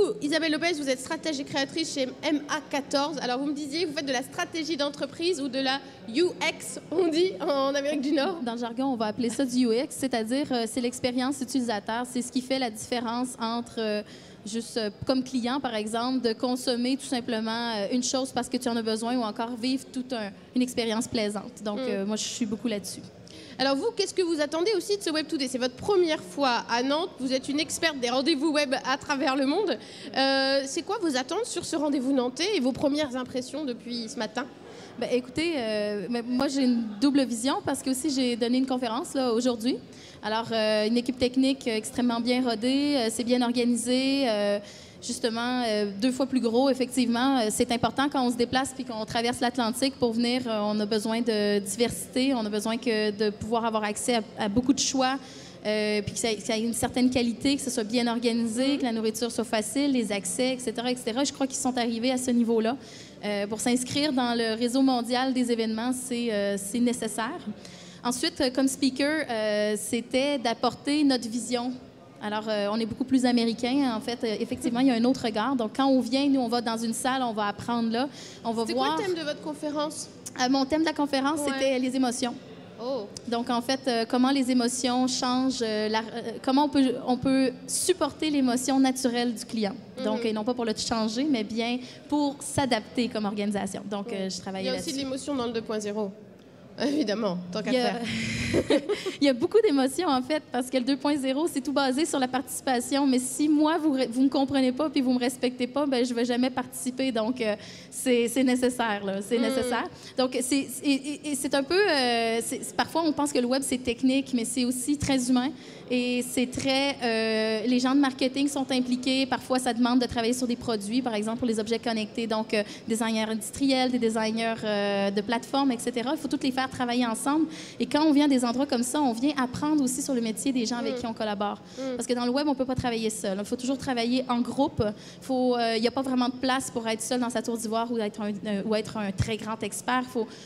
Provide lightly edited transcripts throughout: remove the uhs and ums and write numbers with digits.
Isabelle Lopez, vous êtes stratège et créatrice chez MA14. Alors, vous me disiez, vous faites de la stratégie d'entreprise ou de la UX, on dit, en Amérique du Nord? Dans le jargon, on va appeler ça du UX, c'est-à-dire c'est l'expérience utilisateur. C'est ce qui fait la différence entre juste comme client, par exemple, de consommer tout simplement une chose parce que tu en as besoin ou encore vivre toute une expérience plaisante. Donc, moi, je suis beaucoup là-dessus. Alors vous, qu'est-ce que vous attendez aussi de ce Web Today? C'est votre première fois à Nantes, vous êtes une experte des rendez-vous web à travers le monde. C'est quoi vos attentes sur ce rendez-vous nantais et vos premières impressions depuis ce matin? Ben, écoutez, moi, j'ai une double vision parce que aussi j'ai donné une conférence là, aujourd'hui. Alors, une équipe technique extrêmement bien rodée, c'est bien organisé. Justement, 2 fois plus gros, effectivement. C'est important quand on se déplace puis qu'on traverse l'Atlantique pour venir. On a besoin de diversité, on a besoin de pouvoir avoir accès à beaucoup de choix, puis que ça ait une certaine qualité, que ce soit bien organisé, que la nourriture soit facile, les accès, etc., etc. Je crois qu'ils sont arrivés à ce niveau-là. Pour s'inscrire dans le réseau mondial des événements, c'est nécessaire. Ensuite, comme speaker, c'était d'apporter notre vision. Alors, on est beaucoup plus américain. En fait, effectivement, il y a un autre regard. Donc, quand on vient, nous, on va dans une salle, on va apprendre là, on va voir... C'est quoi le thème de votre conférence? Mon thème de la conférence, c'était les émotions. Oh. Donc, en fait, comment les émotions changent, comment on peut supporter l'émotion naturelle du client. Donc, et non pas pour le changer, mais bien pour s'adapter comme organisation. Donc, je travaille là-dessus. Il y a aussi de l'émotion dans le 2.0. Évidemment, tant qu'à faire. Il y a beaucoup d'émotions, en fait, parce que le 2.0, c'est tout basé sur la participation. Mais si moi, vous ne me comprenez pas puis vous ne me respectez pas, ben je ne vais jamais participer. Donc, c'est nécessaire, là. C'est nécessaire. Donc, c'est un peu... parfois, on pense que le web, c'est technique, mais c'est aussi très humain. Et c'est très... les gens de marketing sont impliqués. Parfois, ça demande de travailler sur des produits, par exemple, pour les objets connectés. Donc, designers industriels, des designers de plateformes, etc. Il faut toutes les faire travailler ensemble. Et quand on vient à des endroits comme ça, on vient apprendre aussi sur le métier des gens avec qui on collabore. Parce que dans le web, on ne peut pas travailler seul. Il faut toujours travailler en groupe. Il n'y a pas vraiment de place pour être seul dans sa tour d'ivoire ou être un très grand expert.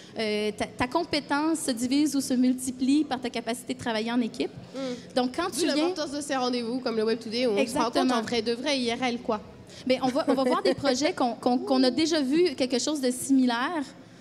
Ta compétence se divise ou se multiplie par ta capacité de travailler en équipe. Donc, quand tu viens... l'importance de ces rendez-vous, comme le Web Today, où on se rend compte en vrai de vrai, IRL, quoi. Bien, on va voir des projets qu'on a déjà vu quelque chose de similaire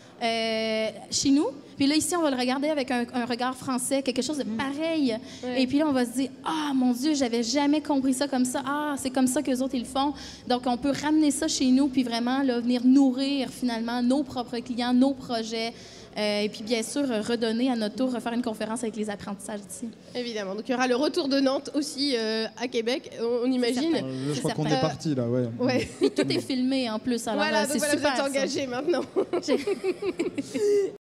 chez nous. Puis là, ici, on va le regarder avec un regard français, quelque chose de pareil. Ouais. Et puis là, on va se dire, « Ah, mon Dieu, j'avais jamais compris ça comme ça. Ah, c'est comme ça qu'eux autres, ils le font. » Donc, on peut ramener ça chez nous, puis vraiment là, venir nourrir, finalement, nos propres clients, nos projets. Et puis, bien sûr, redonner à notre tour, refaire une conférence avec les apprentissages d'ici. Évidemment. Donc, il y aura le retour de Nantes aussi à Québec, on imagine. Je crois qu'on est parti, là, ouais. Puis tout est filmé, en plus. Alors, voilà, donc c'est voilà, super, vous êtes engagés maintenant.